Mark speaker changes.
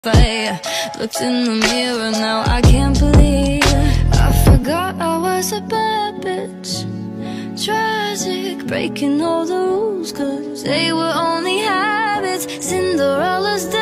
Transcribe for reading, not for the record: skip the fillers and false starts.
Speaker 1: I looked in the mirror, now I can't believe I forgot I was a bad bitch. Tragic, breaking all the rules, 'cause they were only habits. Cinderella's dead.